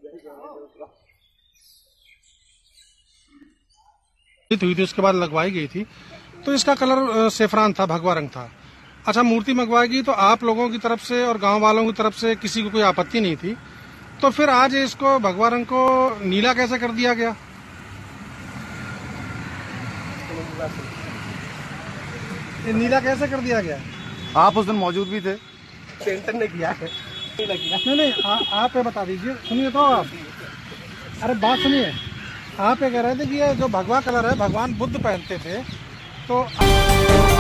हुई थी, उसके बाद लगवाई गई थी, तो इसका कलर सेफरान था, भगवा रंग था। अच्छा, मूर्ति मंगवाई गई तो आप लोगों की तरफ से और गांव वालों की तरफ से किसी को कोई आपत्ति नहीं थी, तो फिर आज इसको भगवा रंग को नीला कैसे कर दिया गया? ये नीला कैसे कर दिया गया? आप उस दिन मौजूद भी थे। पेंटर ने किया है। नहीं, आप ये बता दीजिए। सुनिए तो आप, अरे बात सुनिए। आप ये कह रहे थे कि ये जो भगवा कलर है भगवान बुद्ध पहनते थे, तो